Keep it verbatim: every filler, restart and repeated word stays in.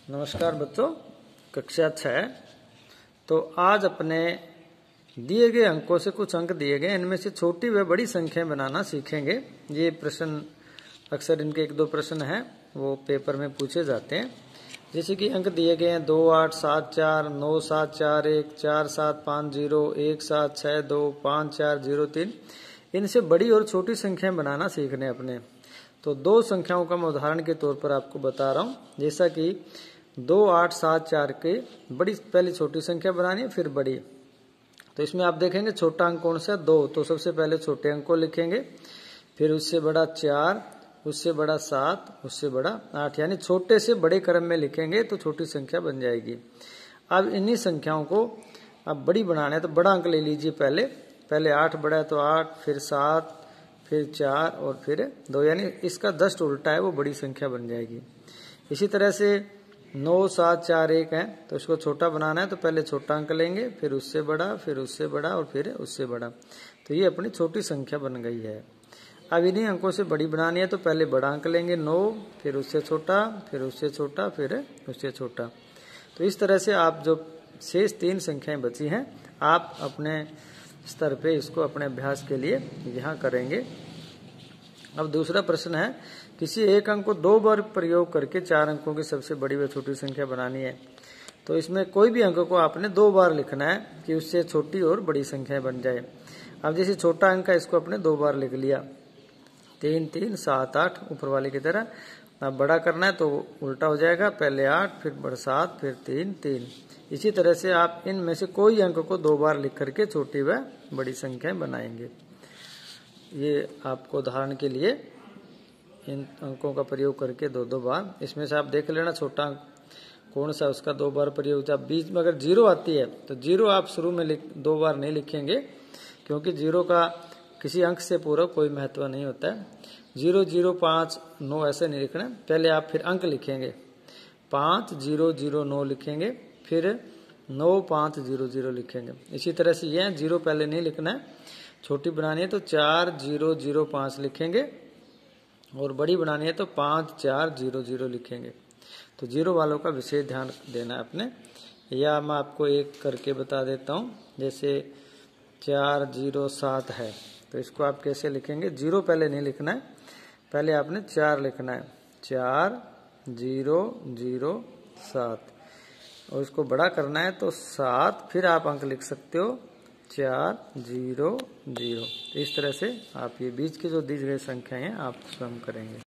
नमस्कार बच्चों, कक्षा छः। तो आज अपने दिए गए अंकों से कुछ अंक दिए गए, इनमें से छोटी व बड़ी संख्याएं बनाना सीखेंगे। ये प्रश्न अक्सर इनके एक दो प्रश्न हैं वो पेपर में पूछे जाते हैं। जैसे कि अंक दिए गए हैं दो आठ सात चार नौ सात चार एक चार सात पाँच जीरो एक सात छः दो पाँच चार जीरो तीन। इनसे बड़ी और छोटी संख्याएं बनाना सीखने अपने। तो दो संख्याओं का मैं उदाहरण के तौर पर आपको बता रहा हूँ। जैसा कि दो आठ सात चार के बड़ी पहले छोटी संख्या बनानी है, फिर बड़ी। तो इसमें आप देखेंगे छोटा अंक कौन सा है, दो। तो सबसे पहले छोटे अंक को लिखेंगे, फिर उससे बड़ा चार, उससे बड़ा सात, उससे बड़ा आठ, यानी छोटे से बड़े क्रम में लिखेंगे तो छोटी संख्या बन जाएगी। अब इन्हीं संख्याओं को अब बड़ी बनाना है तो बड़ा अंक ले लीजिए। पहले पहले आठ बड़ा है तो आठ, फिर सात, फिर चार और फिर दो, यानी इसका जस्ट उल्टा है, वो बड़ी संख्या बन जाएगी। इसी तरह से नौ सात चार एक है तो इसको छोटा बनाना है तो पहले छोटा अंक लेंगे, फिर उससे बड़ा, फिर उससे बड़ा और फिर उससे बड़ा। तो ये अपनी छोटी संख्या बन गई है। अब इन्हीं अंकों से बड़ी बनानी है तो पहले बड़ा अंक लेंगे नौ, फिर उससे छोटा, फिर उससे छोटा, फिर उससे छोटा। तो इस तरह से आप जो शेष तीन संख्याएं बची हैं आप अपने स्तर पे इसको अपने अभ्यास के लिए यहाँ करेंगे। अब दूसरा प्रश्न है, किसी एक अंक को दो बार प्रयोग करके चार अंकों की सबसे बड़ी व छोटी संख्या बनानी है। तो इसमें कोई भी अंक को आपने दो बार लिखना है कि उससे छोटी और बड़ी संख्या बन जाए। अब जैसे छोटा अंक है इसको अपने दो बार लिख लिया, तीन तीन सात आठ ऊपर वाले की तरह। अब बड़ा करना है तो उल्टा हो जाएगा, पहले आठ, फिर बड़ा सात, फिर तीन तीन। इसी तरह से आप इनमें से कोई अंक को दो बार लिख करके छोटी व बड़ी संख्याएं बनाएंगे। ये आपको उदाहरण के लिए इन अंकों का प्रयोग करके दो दो बार, इसमें से आप देख लेना छोटा अंक कौन सा उसका दो बार प्रयोग। जब बीच में अगर जीरो आती है तो जीरो आप शुरू में लिख दो बार नहीं लिखेंगे, क्योंकि जीरो का किसी अंक से पूर्व कोई महत्व नहीं होता है। जीरो जीरो पाँच नौ ऐसे नहीं लिखना, पहले आप फिर अंक लिखेंगे, पाँच जीरो जीरो नौ लिखेंगे, फिर नौ पाँच जीरो जीरो लिखेंगे। इसी तरह से यह जीरो पहले नहीं लिखना है, छोटी बनानी है तो चार जीरो जीरो पाँच लिखेंगे और बड़ी बनानी है तो पाँच चार जीरो जीरो लिखेंगे। तो जीरो वालों का विशेष ध्यान देना है अपने। या मैं आपको एक करके बता देता हूँ। जैसे चार जीरो सात है तो इसको आप कैसे लिखेंगे, जीरो पहले नहीं लिखना है, पहले आपने चार लिखना है, चार जीरो जीरो सात, और इसको बड़ा करना है तो सात, फिर आप अंक लिख सकते हो चार जीरो जीरो। इस तरह से आप ये बीच की जो दी गई संख्याएं हैं आप स्वयं करेंगे।